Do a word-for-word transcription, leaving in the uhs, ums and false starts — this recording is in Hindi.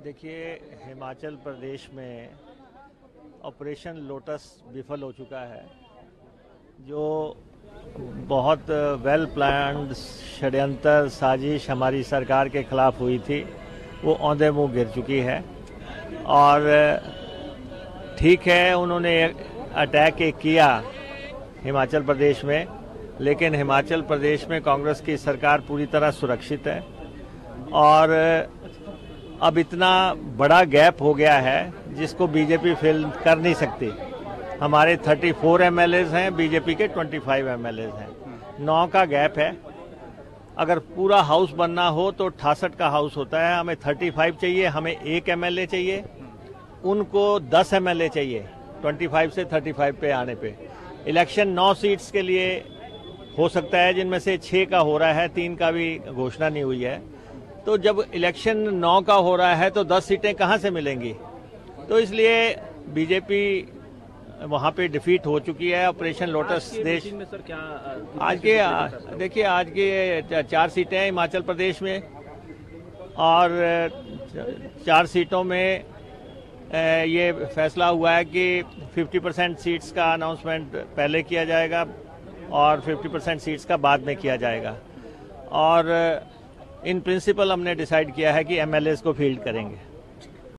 देखिए, हिमाचल प्रदेश में ऑपरेशन लोटस विफल हो चुका है, जो बहुत वेल प्लान्ड षड्यंत्र साजिश हमारी सरकार के खिलाफ हुई थी, वो औंधे मुंह गिर चुकी है। और ठीक है, उन्होंने अटैक किया हिमाचल प्रदेश में, लेकिन हिमाचल प्रदेश में कांग्रेस की सरकार पूरी तरह सुरक्षित है और अब इतना बड़ा गैप हो गया है जिसको बीजेपी फिल कर नहीं सकती। हमारे चौंतीस एमएलएज हैं, बीजेपी के पच्चीस एमएलएज हैं, नौ का गैप है। अगर पूरा हाउस बनना हो तो अठासठ का हाउस होता है, हमें पैंतीस चाहिए, हमें एक एमएलए चाहिए, उनको दस एमएलए चाहिए पच्चीस से पैंतीस पे आने पे। इलेक्शन नौ सीट्स के लिए हो सकता है, जिनमें से छह का हो रहा है, तीन का भी घोषणा नहीं हुई है। तो जब इलेक्शन नौ का हो रहा है तो दस सीटें कहां से मिलेंगी? तो इसलिए बीजेपी वहां पे डिफीट हो चुकी है। ऑपरेशन लोटस देश में सर क्या आज के देखिए, आज के चार सीटें हैं हिमाचल प्रदेश में और चार सीटों में ये फैसला हुआ है कि पचास परसेंट सीट्स का अनाउंसमेंट पहले किया जाएगा और पचास परसेंट सीट्स का बाद में किया जाएगा। और इन प्रिंसिपल हमने डिसाइड किया है कि एमएलएस को फील्ड करेंगे।